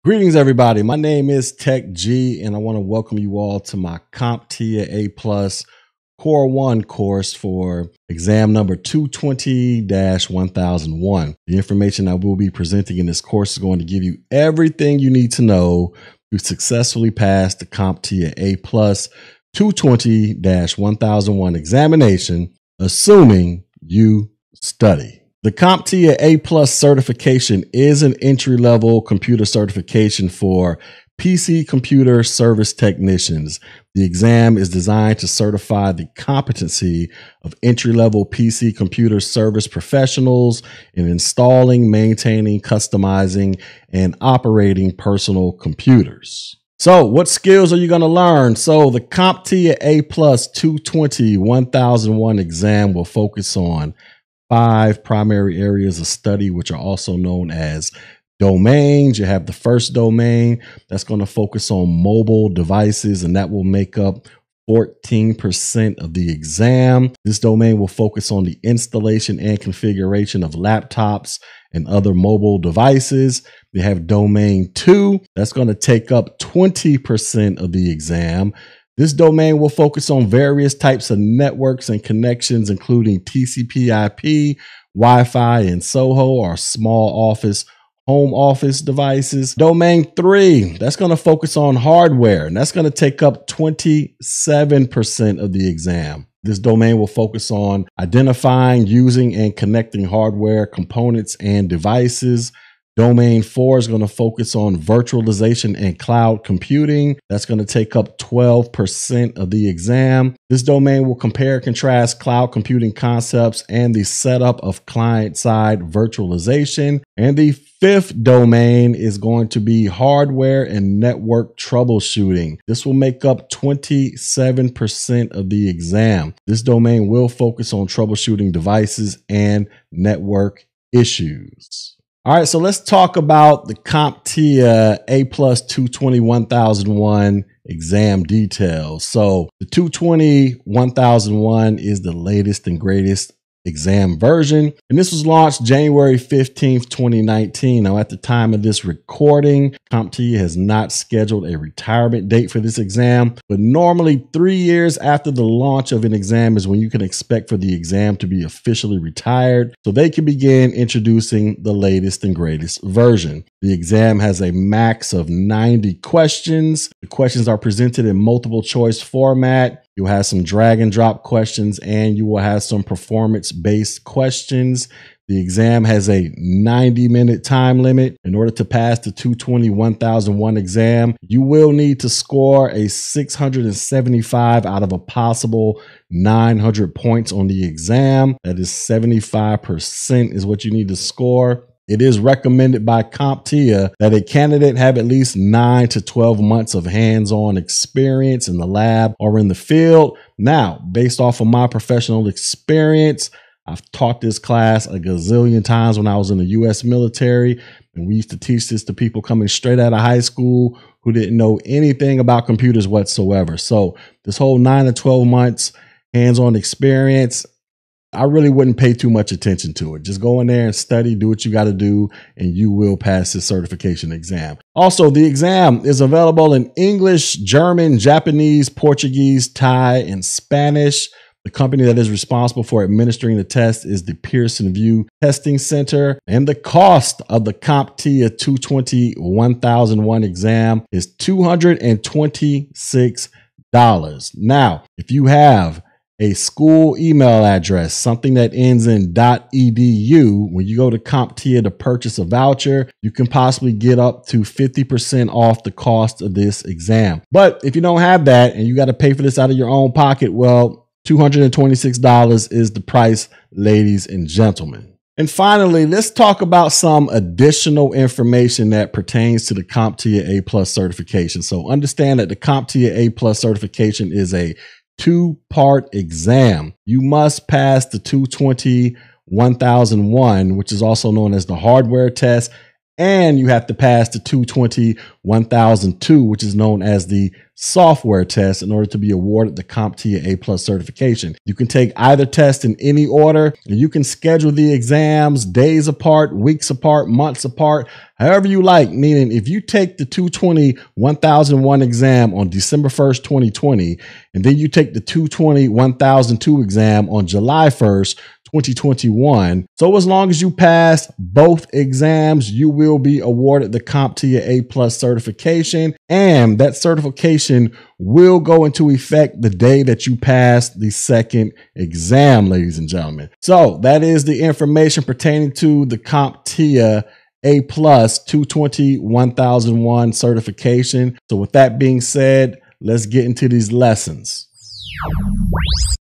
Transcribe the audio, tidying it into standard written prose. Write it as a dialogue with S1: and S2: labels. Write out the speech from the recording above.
S1: Greetings, everybody. My name is Tech G, and I want to welcome you all to my CompTIA A Plus Core 1 course for exam number 220-1001. The information I will be presenting in this course is going to give you everything you need to know to successfully pass the CompTIA A Plus 220-1001 examination, assuming you study. The CompTIA A Plus certification is an entry-level computer certification for PC computer service technicians. The exam is designed to certify the competency of entry-level PC computer service professionals in installing, maintaining, customizing, and operating personal computers. So what skills are you going to learn? So the CompTIA A Plus 220-1001 exam will focus on 5 primary areas of study, which are also known as domains. You have the first domain that's going to focus on mobile devices, and that will make up 14% of the exam. This domain will focus on the installation and configuration of laptops and other mobile devices. You have domain 2 that's going to take up 20% of the exam. This domain will focus on various types of networks and connections, including TCP/IP, Wi-Fi, and SOHO, or small office, home office devices. Domain 3, that's going to focus on hardware, and that's going to take up 27% of the exam. This domain will focus on identifying, using, and connecting hardware, components, and devices. Domain 4 is going to focus on virtualization and cloud computing. That's going to take up 12% of the exam. This domain will compare and contrast cloud computing concepts and the setup of client-side virtualization. And the 5th domain is going to be hardware and network troubleshooting. This will make up 27% of the exam. This domain will focus on troubleshooting devices and network issues. All right, so let's talk about the CompTIA A Plus 220-1001 exam details. So the 220-1001 is the latest and greatest exam version, and this was launched January 15th, 2019. Now, at the time of this recording, CompTIA has not scheduled a retirement date for this exam, but normally 3 years after the launch of an exam is when you can expect for the exam to be officially retired, so they can begin introducing the latest and greatest version. The exam has a max of 90 questions. The questions are presented in multiple choice format. You'll have some drag and drop questions, and you will have some performance-based questions. The exam has a 90-minute time limit. In order to pass the 220-1001 exam, you will need to score a 675 out of a possible 900 points on the exam. That is 75% is what you need to score. It is recommended by CompTIA that a candidate have at least 9 to 12 months of hands-on experience in the lab or in the field. Now, based off of my professional experience, I've taught this class a gazillion times when I was in the U.S. military, and we used to teach this to people coming straight out of high school who didn't know anything about computers whatsoever. So this whole 9 to 12 months hands-on experience, I really wouldn't pay too much attention to it. Just go in there and study, do what you got to do, and you will pass this certification exam. Also, the exam is available in English, German, Japanese, Portuguese, Thai, and Spanish. The company that is responsible for administering the test is the Pearson VUE Testing Center. And the cost of the CompTIA 220-1001 exam is $226. Now, if you have a school email address, something that ends in .edu, when you go to CompTIA to purchase a voucher, you can possibly get up to 50% off the cost of this exam. But if you don't have that and you got to pay for this out of your own pocket, well, $226 is the price, ladies and gentlemen. And finally, let's talk about some additional information that pertains to the CompTIA A Plus certification. So understand that the CompTIA A Plus certification is a 2-part exam. You must pass the 220-1001, which is also known as the hardware test, and you have to pass the 220-1002, which is known as the software test in order to be awarded the CompTIA A+ certification. You can take either test in any order, and you can schedule the exams days apart, weeks apart, months apart, however you like. Meaning if you take the 220-1001 exam on December 1st, 2020, and then you take the 220-1002 exam on July 1st, 2021. So as long as you pass both exams, you will be awarded the CompTIA A+ certification, and that certification will go into effect the day that you pass the second exam, ladies and gentlemen. So that is the information pertaining to the CompTIA A+ 220-1001 certification. So with that being said, let's get into these lessons.